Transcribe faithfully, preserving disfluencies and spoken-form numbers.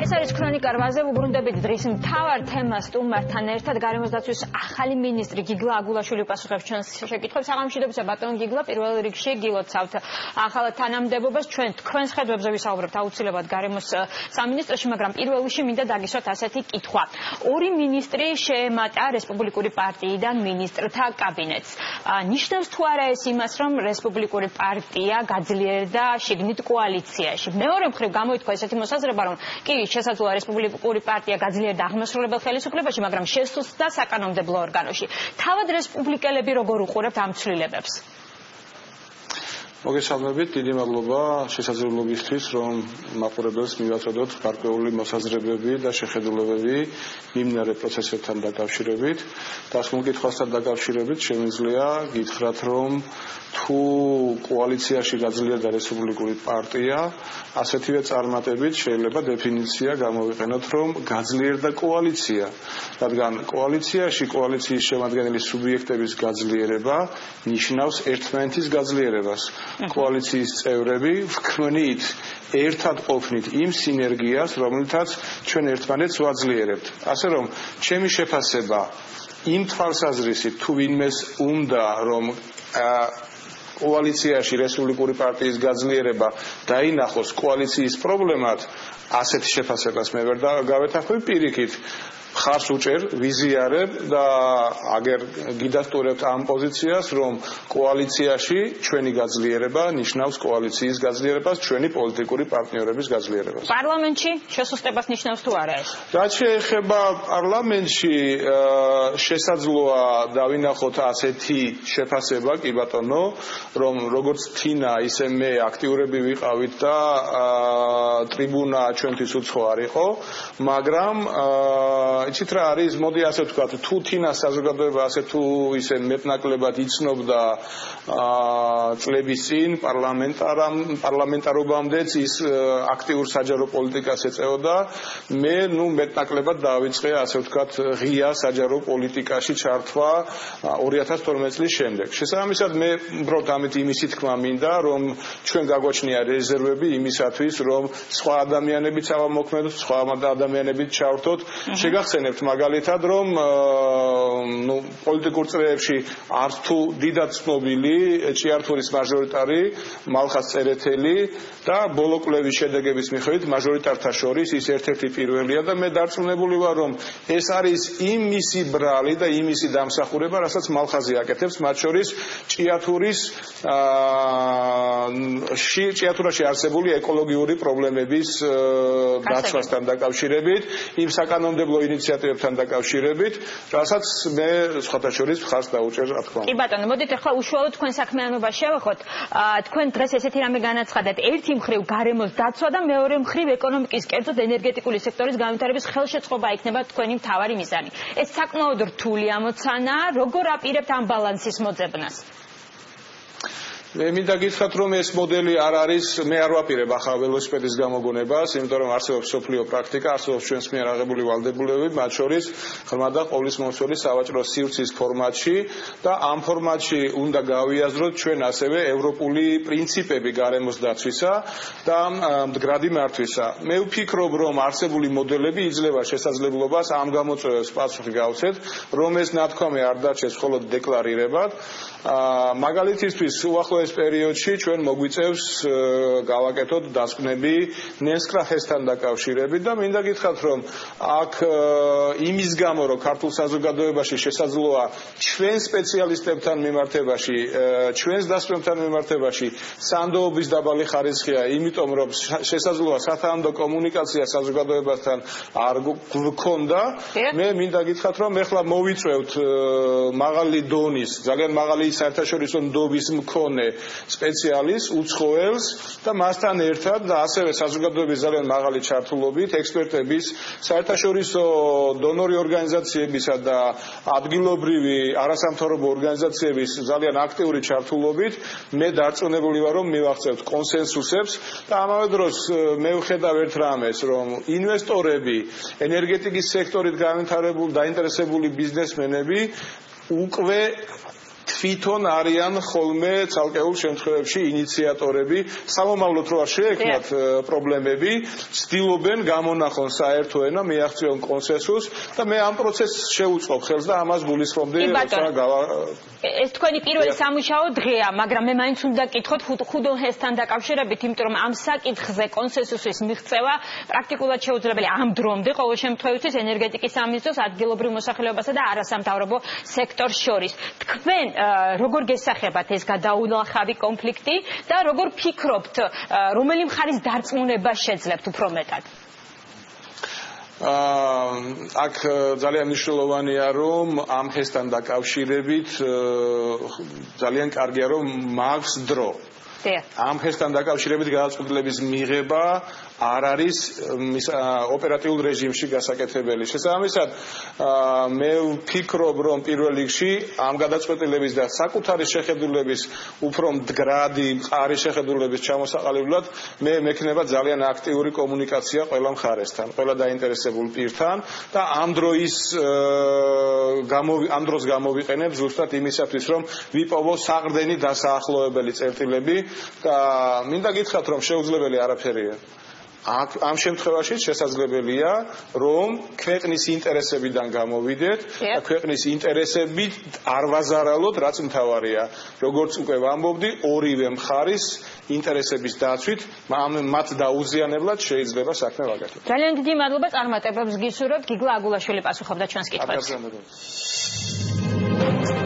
ეს არის ქრონიკა რვაზე ვუბრუნდებით დღის მთავარ თემას სტუმართან ერთად გარემოს დაცვის ახალი მინისტრი გიგლა აგულაშვილი პასუხობს ჩვენს შეკითხვებს. საღამოშიდობისა ბატონ გიგლა, პირველ რიგში გილოცავთ ახალ თანამდებობას. ჩვენ თქვენს ხედვებზე ვისაუბრებთ აუცილებლად გარემოს სამინისტროში, მაგრამ პირველ რიგში მინდა დაგისვათ ასეთი კითხვა. ორი მინისტრი შეემატა რესპუბლიკური პარტიიდან მინისტრთა კაბინეტს. ნიშნავს თუ არა ეს იმას, რომ რესპუბლიკური პარტია გაძლიერდა შიგნით კოალიციაში? მეორე მხრივ გამოითქვა ესეთი მოსაზრება, რომ კი შესაძლოა რესპუბლიკური პარტია გაძლიერდა აღმასრულებელ ხელისუფლებაში, მაგრამ შესუსტდა საკანონმდებლო ორგანოში. თავად რესპუბლიკელები როგორ უყურებთ ამ ცვლილებებს? მოგესალმებით, დიდი მადლობა შესაძლებლობისთვის, რომ მაყურებელს მივაწოდოთ გარკვეული მოსაზრებები და შეხედულებები მიმდინარე პროცესებთან დაკავშირებით. დასმულ კითხვასთან დაკავშირებით შემიძლია გითხრათ, რომ თუ კოალიციაში გაძლიერდა რესპუბლიკური პარტია, ასეთივე წარმატებით შეიძლება დეფინიცია გამოვიყენოთ, რომ გაძლიერდა კოალიცია, რადგან კოალიციაში კოალიციის შემადგენელი სუბიექტების გაძლიერება ნიშნავს ერთმანეთის გაძლიერებას. კოალიციის წევრები ვქმნით ერთად ყოფნით იმ სინერგიას, რომელთაც ჩვენ ერთმანეთს ვაძლიერებთ. ასე რომ, ჩემი შეფასება იმ თვალსაზრისით, თუ ვინმეს უნდა რომ კოალიციაში რესპუბლიკური პარტიის გაძლიერება დაინახოს კოალიციის პრობლემად, ასეთი შეფასებას მე ვერ გავეთანხმები. პირიქით ხარს უჭერ, ვიზიარებ და აგერ გიდასტურებთ ამ პოზიციას, რომ კოალიციაში ჩვენი გაძლიერება ნიშნავს კოალიციის გაძლიერებას, ჩვენი პოლიტიკური პარტნიორების გაძლიერებას. პარლამენტში შესუსტებას ნიშნავს თუ არა ეს? რაც შეეხება პარლამენტში, შესაძლოა დავინახოთ ასეთი შეფასება, კი ბატონო, რომ როგორც თინა, ისე მე აქტიურები ვიყავით და ტრიბუნა ჩვენთვის უცხო არ იყო, მაგრამ იცით რა არის, მოდი ასე ვთქვათ, თუ თინა საზოგადოება ასე თუ ისე მეტნაკლებად იცნობდა წლების წინ პარლამენტარობამდეც ის აქტიურ საჯარო პოლიტიკას ეწეოდა, მე ნუ მეტნაკლებად დავიწყე ასე ვთქვათ ღია საჯარო პოლიტიკაში ჩართვა ორი ათას თორმეტი წლის შემდეგ. შესაბამისად მე უბრალოდ ამით იმისი თქმა მინდა, რომ ჩვენ გაგვაჩნია რეზერვები იმისათვის, რომ სხვა ადამიანებიც ავამოქმედოთ, სხვა ადამიანებიც ჩავრთოთ. შეგახსენებთ მაგალითად, რომ ნუ პოლიტიკურ წრეებში არც თუ დიდად ცნობილი ჭიართურის მაჟორიტარი მალხაზ წერეთელი და ბოლო კვლევის შედეგების მიხედვით მაჟორიტართა შორის ის ერთ-ერთი პირველია და მე დარწმუნებული ვარ, რომ ეს არის იმ მისი ბრალი და იმ მისი დამსახურება, რასაც მალხაზი აკეთებს, მათ შორის ჭიათურის ჭიათურაში არსებული ეკოლოგიური პრობლემების დაცვასთან დაკავშირებით, იმ საკანონმდებლო ინიციატივებთან დაკავშირებით, რასაც მე სხვათა შორის ხარს დაუჭერ, რა თქმა უნდა. კი ბატონო, მოდით ახლა უშუალოდ თქვენ საქმიანობას შევეხოთ. თქვენ დღეს ესეთი რამე განაცხადეთ, ერთი მხრივ გარემოს დაცვა და მეორე მხრივ ეკონომიკის, კერძოდ ენერგეტიკული სექტორის განვითარების ხელშეწყობა იქნება თქვენი მთავარი მიზანი. ეს საკმაოდ რთული ამოცანაა, როგორ აპირებთ ამ ბალანსის მოძებნას? მე მინდა გითხრათ, რომ ეს მოდელი არ არის, მე არ ვაპირებ ახალ ველოსიპედის გამოგონებას, იმიტომ რომ არსებობს სოფლიო პრაქტიკა, არსებობს ჩვენს მიერ აღებული ვალდებულებები, მათ შორის ღრმა და ყოვლისმომცველი სავაჭრო სივრცის ფორმატში და ამ ფორმატში უნდა გავიაზროთ ჩვენ ასევე ევროპული პრინციპები გარემოს დაცვისა და მდგრადი მართვისა. მე ვფიქრობ, რომ არსებული მოდელები იძლევა შესაძლებლობას ამ გამოწვევებს პასუხი გავცეთ, რომ ეს ნათქვამი არ დარჩეს მხოლოდ დეკლარირებად. მაგალითისთვის უახლოეს პერიოდში ჩვენ მოგვიწევს გავაკეთოთ დასკვნები ნენსკრახესთან დაკავშირებით და მინდა გითხრათ, რომ აქ იმის გამო, რომ ქართულ საზოგადოებაში შესაძლოა ჩვენ სპეციალისტებთან მიმართებაში, ჩვენს დასკვნებთან მიმართებაში სანდოობის დაბალი ხარისხია, იმიტომ რომ შესაძლოა სათანადო კომუნიკაცია საზოგადოებასთან არ გქონდა, მე მინდა გითხრათ, რომ ეხლა მოვიწევთ მაღალი დონის, ძალიან მაღალი საერთაშორისო ნდობის მქონე სპეციალისტს, უცხოელს და მასთან ერთად და ასევე საზოგადოების ძალიან მაღალი ჩართულობით, ექსპერტების, საერთაშორისო დონორი ორგანიზაციებისა და ადგილობრივი არასამთავრობო ორგანიზაციების ძალიან აქტიური ჩართულობით, მე დარწმუნებული ვარ, რომ მივახცევთ კონსენსუსებს და ამავე დროს მე ვხედავ ერთ რამეს, რომ ინვესტორები, ენერგეტიკის სექტორით განვითარებული, დაინტერესებული ბიზნესმენები უკვე თვითონ არიან ხოლმე ცალკეულ შემთხვევებში ინიციატორები, სამომავლოდ რო არ შეექმნათ პრობლემები, ცდილობენ გამონახონ საერთო ენა, მიაღწიონ კონსენსუსს და მე ამ პროცესს შევუწყობ ხელს და ამას გულისხმობდი, როცა გავა ეს თქვენი პირველი სამუშაო დღეა, მაგრამ მე მაინც უნდა გითხოთ ხუდონ ჰესთან დაკავშირებით, იმიტომ რომ ამ საკითხზე კონსენსუსის მიღწევა პრაქტიკულად შეუძლებელია ამ დრომდე ყოველ შემთხვევაში ენერგეტიკის სამინისტროს, ადგილობრივ მოსახლეობასა და არასამთავრობო სექტორს შორის. თქვენ როგორ გესახებათ ეს გადაულახავი კონფლიქტი და როგორ ფიქრობთ, რომელი მხარის დარწმუნება შეძლებთ უფრო მეტად? აქ ძალიან მნიშვნელოვანია რომ ამ ჰესთან დაკავშირებით ძალიან კარგია რომ მაქვს დრო. ამ ჰესთან დაკავშირებით გადაწყვეტილების მიღება არ არის ოპერატიულ რეჟიმში გასაკეთებელი. შესაბამისად, მე ვფიქრობ, რომ პირველ რიგში ამ გადაწყვეტილების და საკუთარი შეხედულების უფრო მდგრადი, მყარი შეხედულების ჩამოსაყალებლად მე მექნება ძალიან აქტიური კომუნიკაცია ყველა მხარესთან, ყველა დაინტერესებულ პირთან და ამ დროის ამ დროს გამოვიყენებ ზუსტად იმისათვის, რომ ვიპოვო საყრდენი დასაახლოებელი წერტილები და მინდა გითხრათ, რომ შეუძლებელი არაფერია. ამ შემთხვევაში შესაძლებელია რომ ქვეყნის ინტერესებიდან გამოვიდეთ და ქვეყნის ინტერესებით არ ვაზარალოთ, რაც მთავარია. როგორც უკვე ვამბობდი, ორივე მხარის ინტერესების დაცვით მათ დაუზიანებლად შეიძლება საქმე ვაკეთოთ. ძალიან დიდი მადლობა, წარმატებებს გისურვებთ. გიგლა აგულაშვილი პასუხობდა ჩვენს კითხვებს.